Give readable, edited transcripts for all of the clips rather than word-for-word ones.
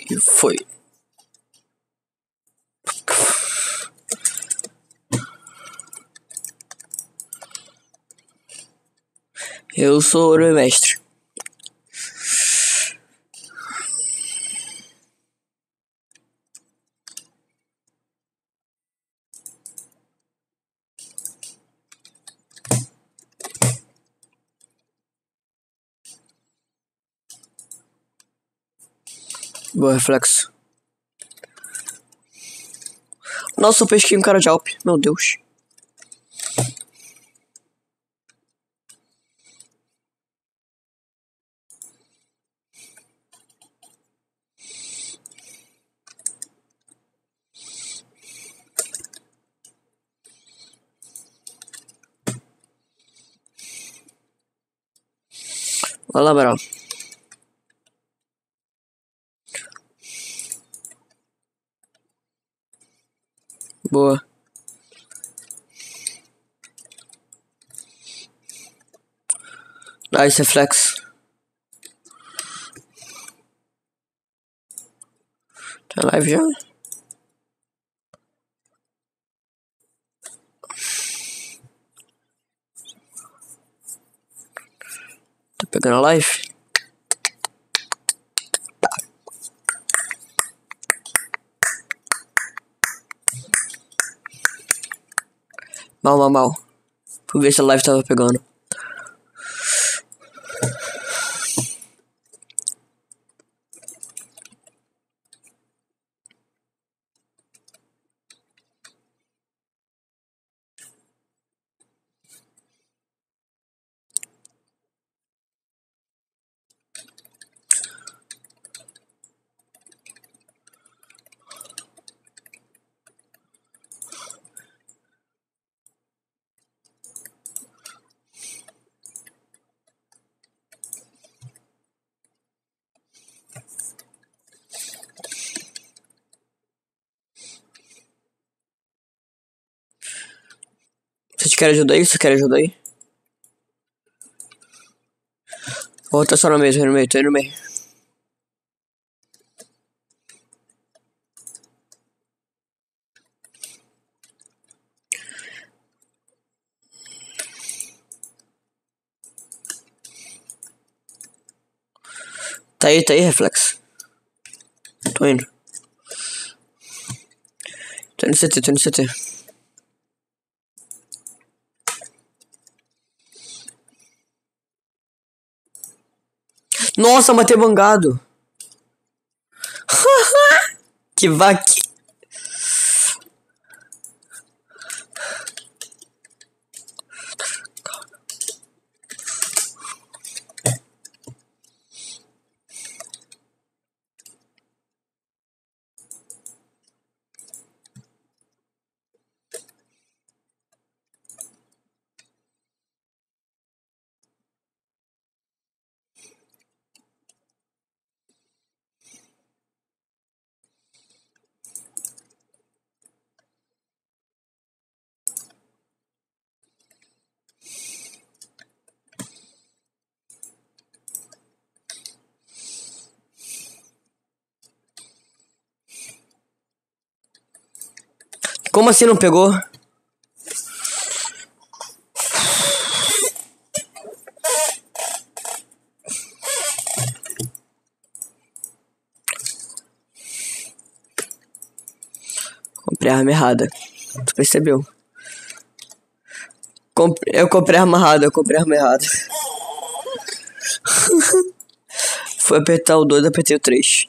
E foi. Eu sou o mestre. Boa, reflexo. Nossa, eu pesquei um cara de Alp. Meu Deus. Vai lá, Brau. Boa. Nice, reflexo. Tá live já? Tá pegando a live? Mal. Fui ver se a live tava pegando. Vocês querem ajuda aí? Vocês querem ajuda aí? Vou botar só na mesa, tô aí no meio. Tá aí, reflexo. Tô indo. Tô no CT. Nossa, matei bangado. Que vaque. Como assim não pegou? Comprei a arma errada. Tu percebeu? Eu comprei a arma errada, Foi apertar o 2, apertei o 3.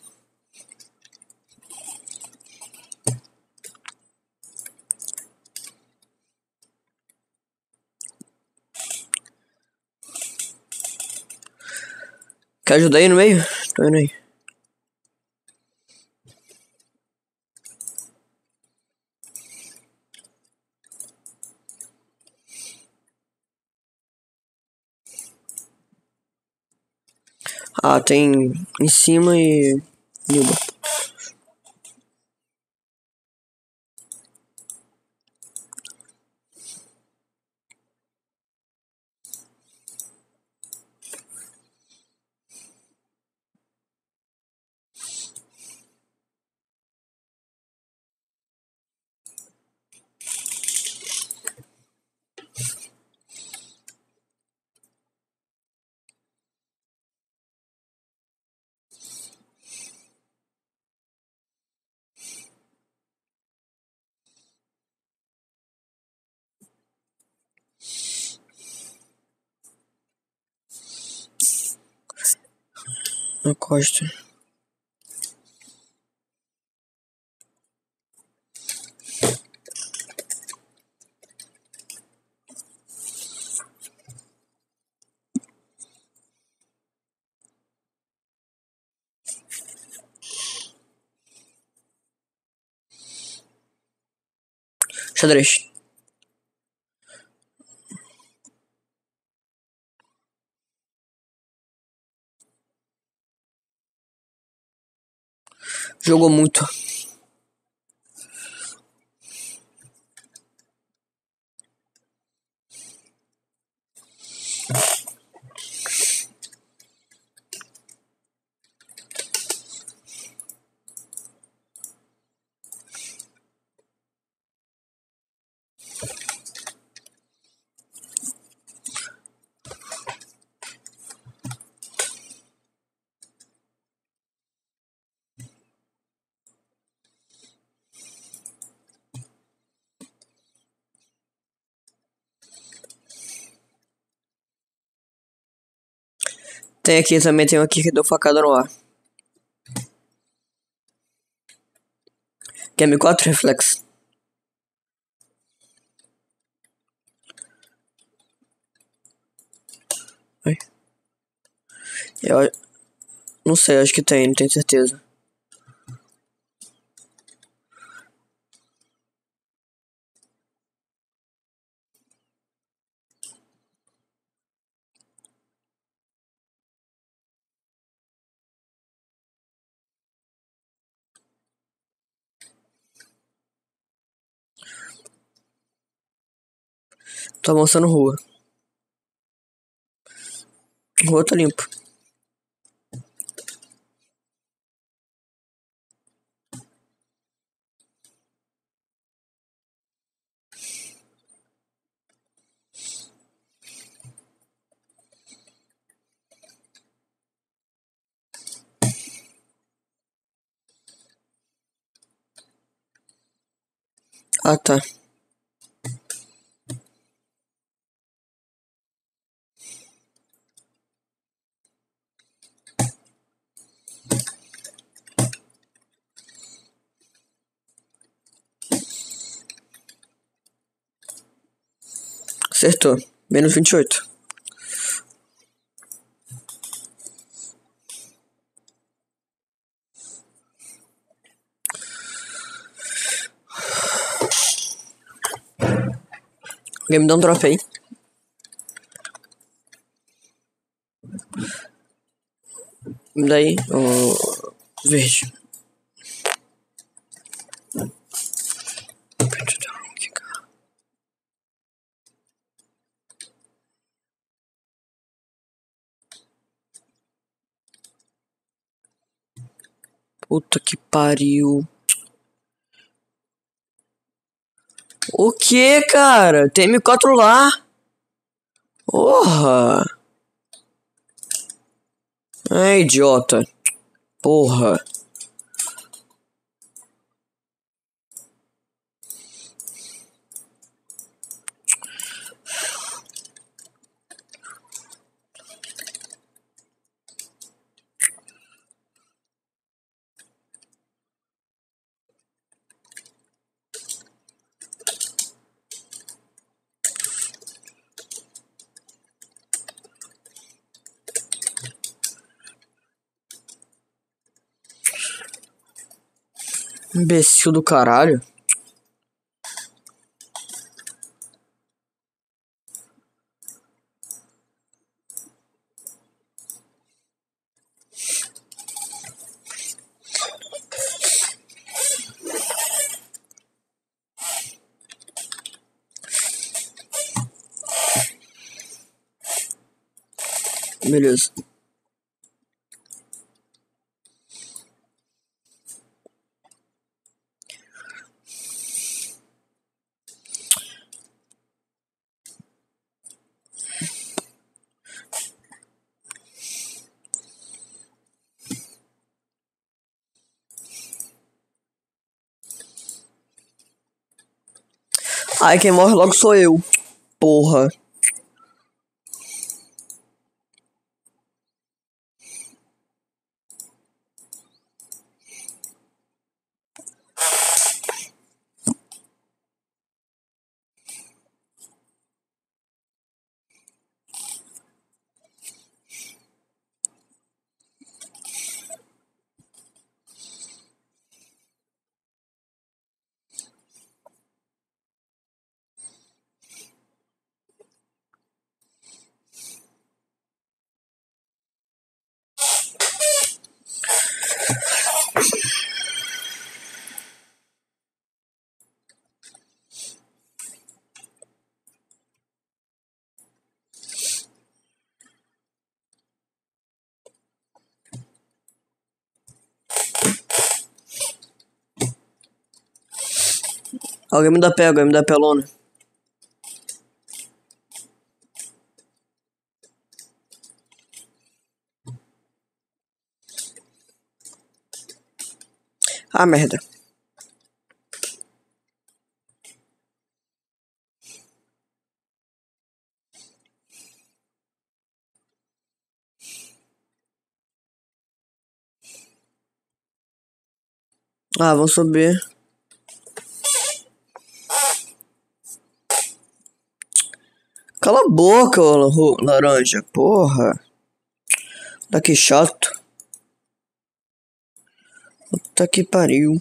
Quer ajudar aí no meio? Tô indo aí. Ah, tem em cima e Nilba. Na costa. Xadrez. Jogou muito. Tem aqui também, tem um aqui que deu facada no ar. Que é M4 reflexo. Ai. Eu não sei, acho que tem, não tenho certeza. Tô avançando rua. Rua tá limpo. Ah, tá. Acertou. Menos 28. Alguém me dá um drop aí. Me dá aí o verde. Puta que pariu. O que, cara? Tem M4 lá. Porra. É idiota. Porra. Imbecil do caralho. Beleza. Ai, quem morre logo sou eu. Porra. Alguém me dá pelona. Ah, merda. Ah, vamos subir. Cala a boca, ô laranja. Porra. Tá que chato. Puta que pariu.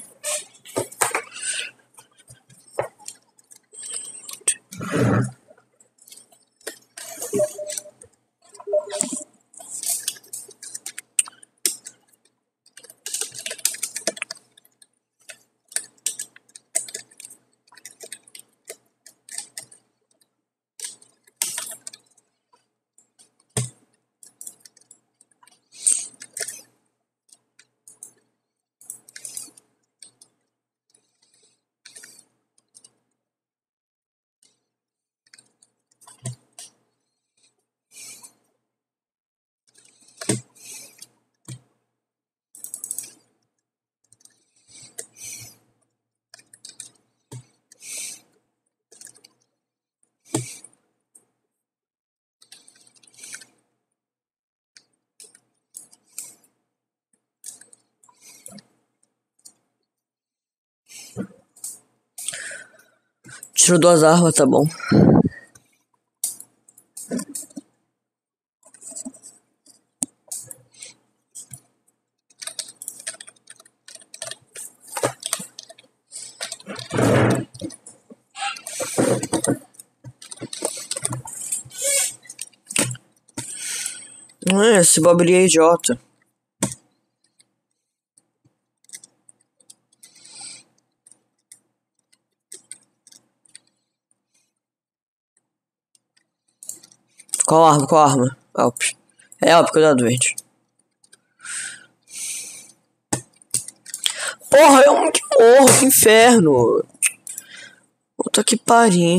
Tirou 2 armas, tá bom. Esse Bob é idiota. Qual arma? Qual arma? Alp. É Alp, cuidado, verde. Porra, eu que morro, que inferno. Puta que pariu.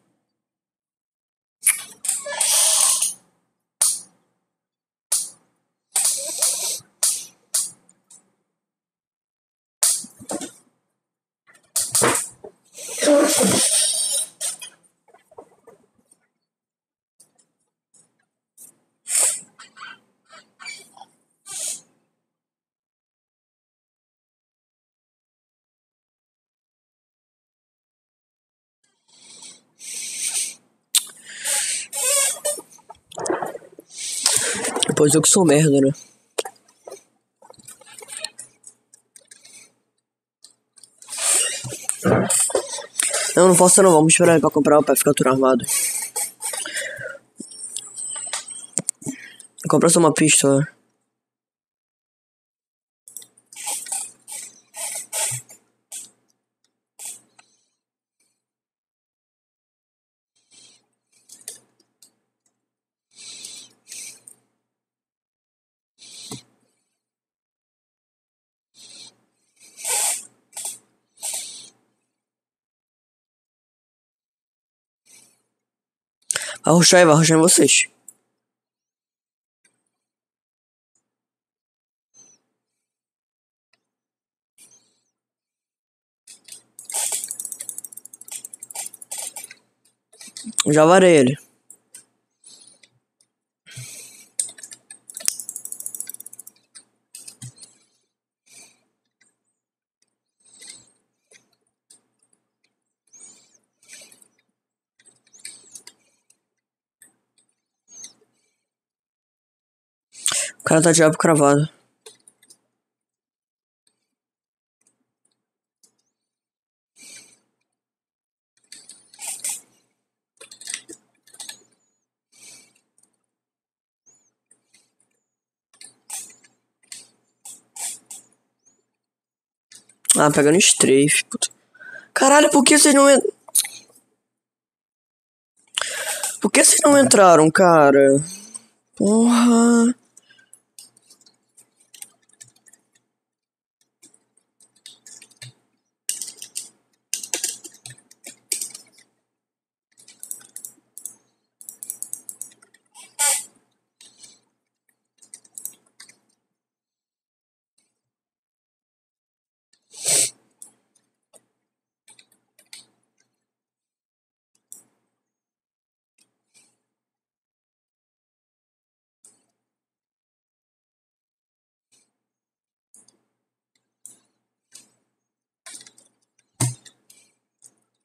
Depois eu que sou merda, né? Não, não posso não, vamos esperar ele pra comprar pra ficar tudo armado. Comprar só uma pistola. Vai rushar em vocês. Já varei ele. O cara tá de abo cravado. Ah, pegando strafe, puta. Caralho, por que vocês não Por que vocês não entraram, cara? Porra.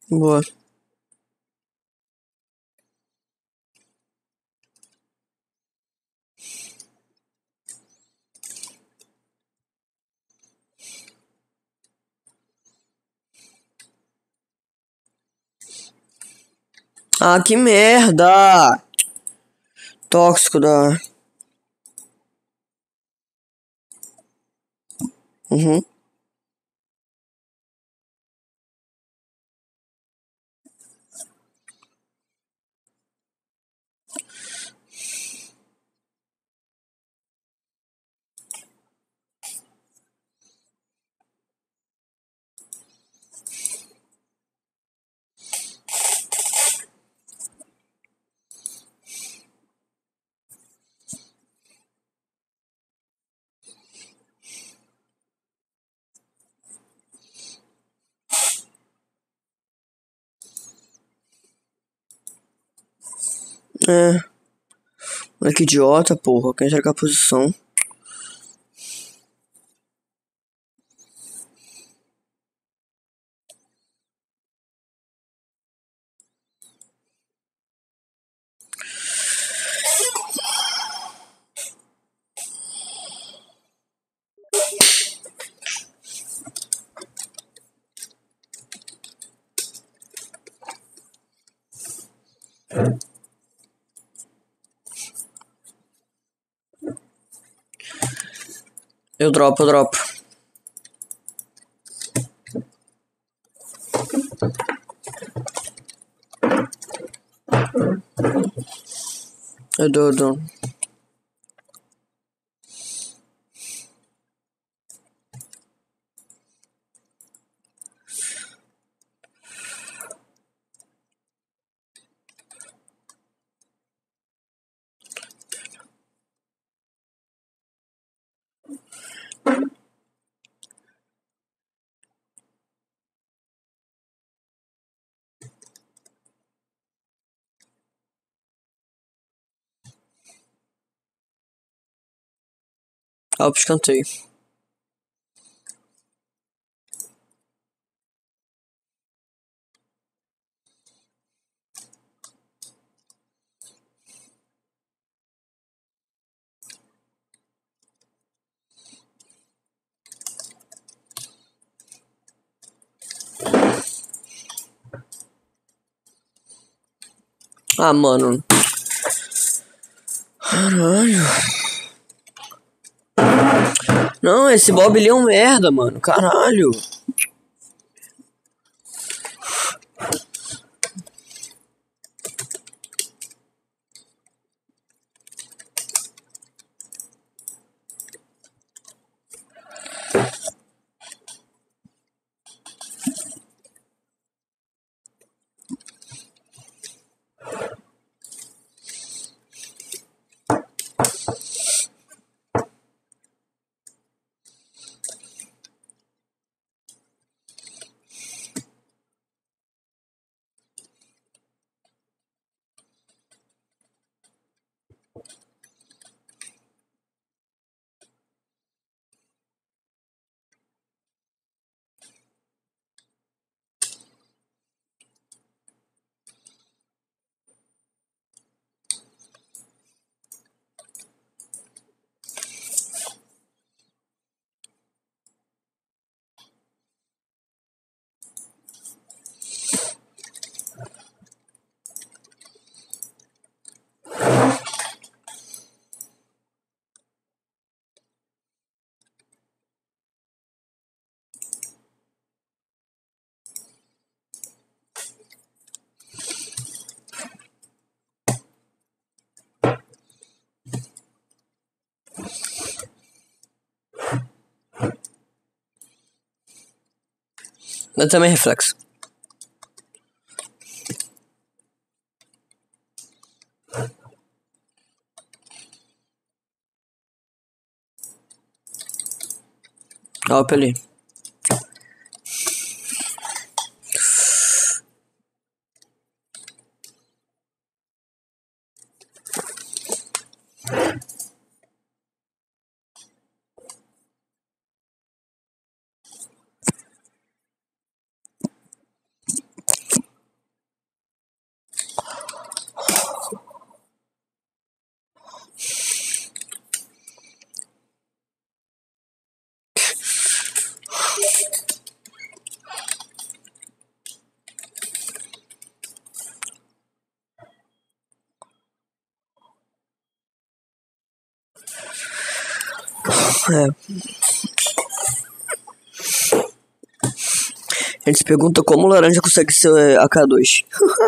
Boa. Ah, que merda! Tóxico da... Uhum. É. Olha que idiota, porra. Quer entregar a posição. Eu dropo, eu dropo. Eu dou. Ah, pro escanteio. Ah, mano. Caralho. Não, esse Bob ele é um merda, mano. Caralho. Eu também reflexo. Ó, ali. É. A gente se pergunta como o laranja consegue ser AK2.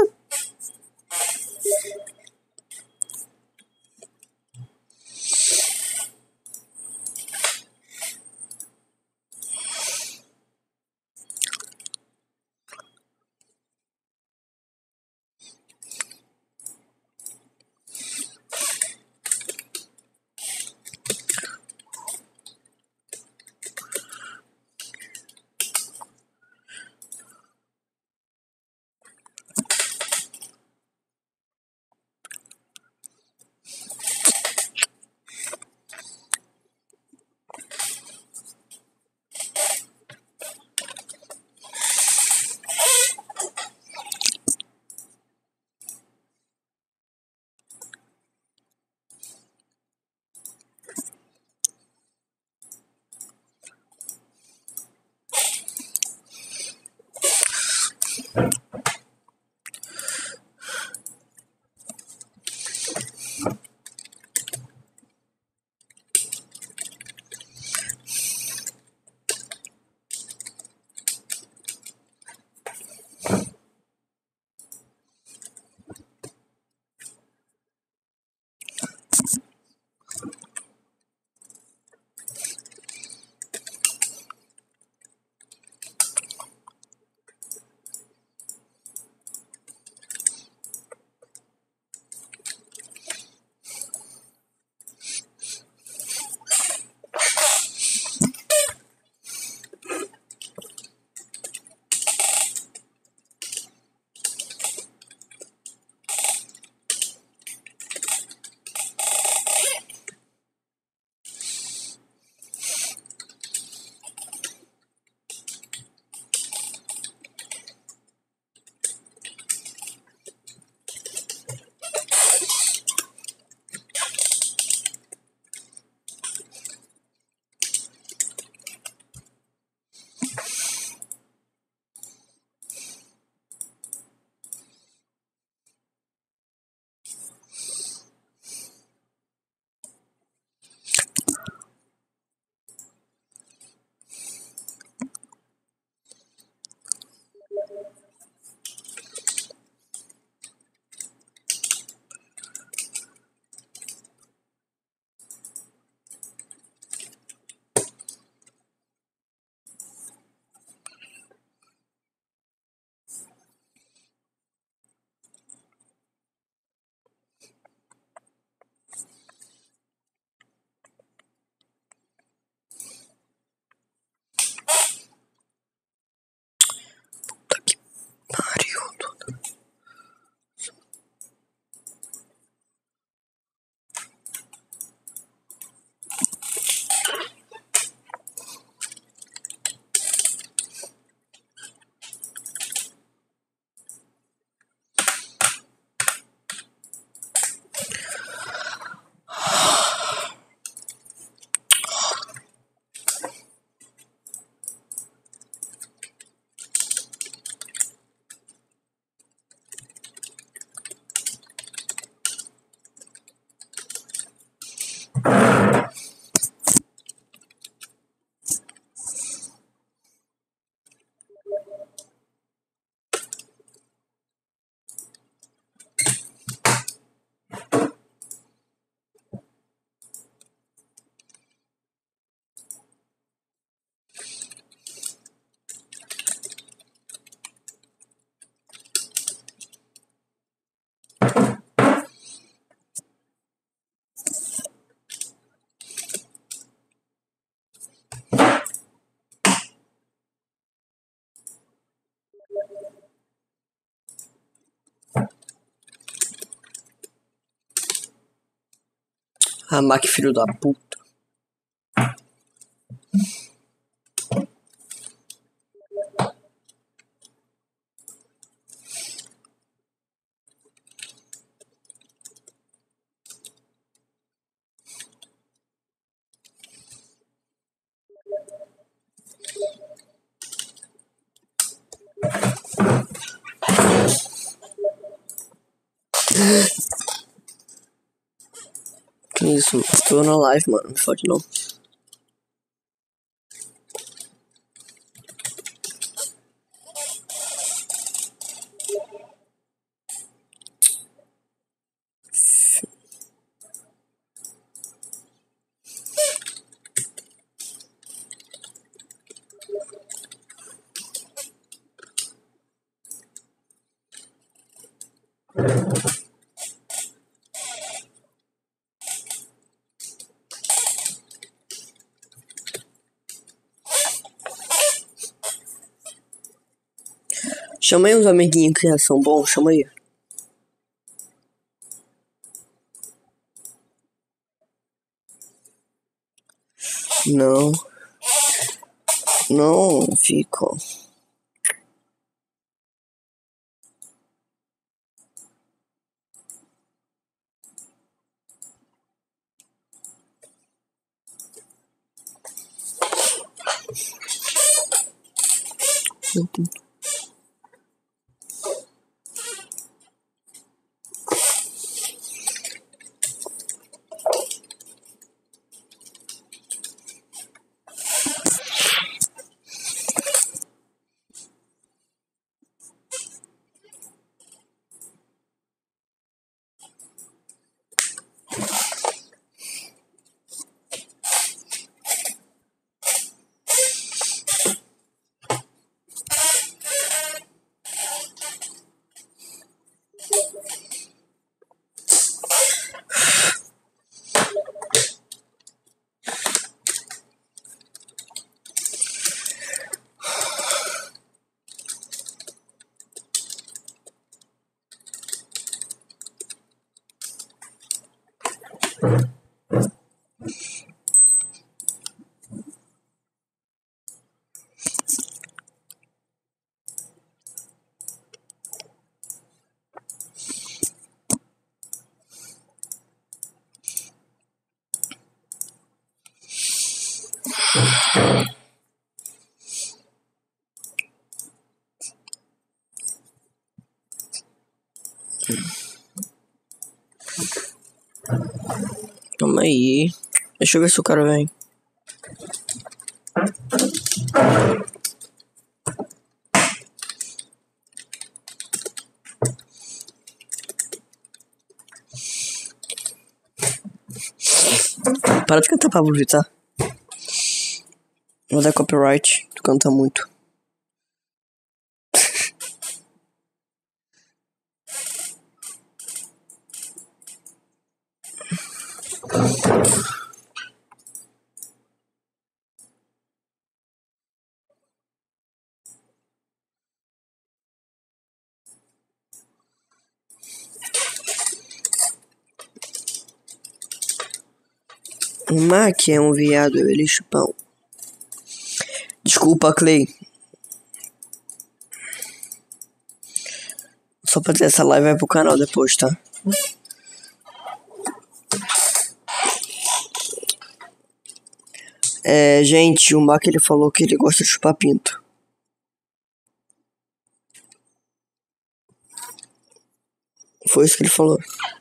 Pariu. Ah, Mac, filho da puta. Que isso? Tô na live, mano. Não fode não. Chama aí uns amiguinhos que já são bons, chama aí. Não. Não, fica. Calma aí. Deixa eu ver se o cara vem. Para de cantar, Pablo Vittar. Vou dar copyright. Tu canta muito. O Mac é um viado, ele chupão. Desculpa, Clay. Só pra dizer, essa live vai pro canal depois, tá? Gente, o Mac ele falou que ele gosta de chupar pinto. Foi isso que ele falou.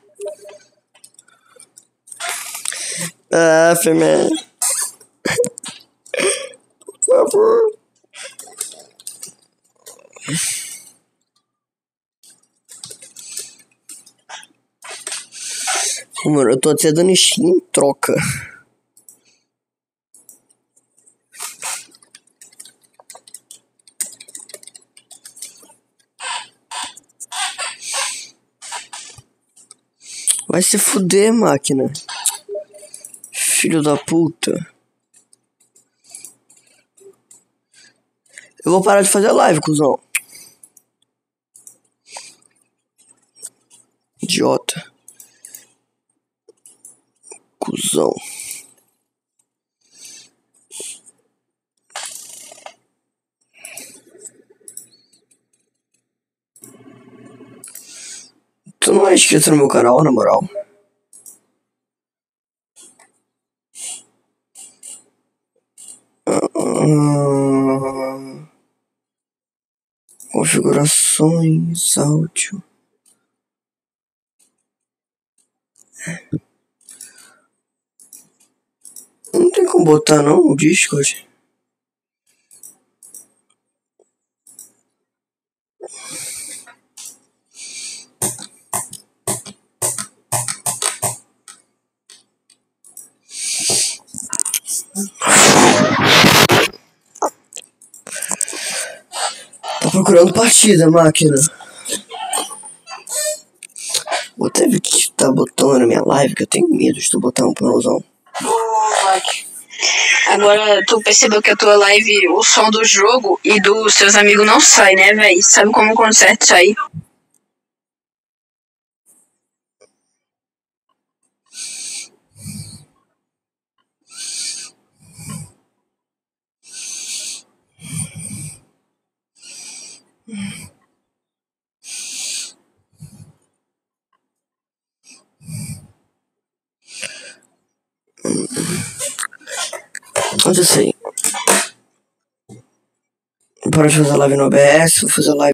Ah, Fêmea. Por favor. Mano, eu tô até dando skin em troca. Vai se fuder, máquina. Filho da puta. Eu vou parar de fazer live, cuzão. Idiota. Cuzão. Tu não é inscrito no meu canal, na moral? Configurações, áudio. Não tem como botar não o Discord. Tô procurando partida, máquina. Teve que tá botando na minha live, que eu tenho medo de tu botar um pornozão. Agora, tu percebeu que a tua live, o som do jogo e dos seus amigos não sai, né, véi? Sabe como conserta isso aí? Mas eu sei. Para de fazer live no OBS, vou fazer live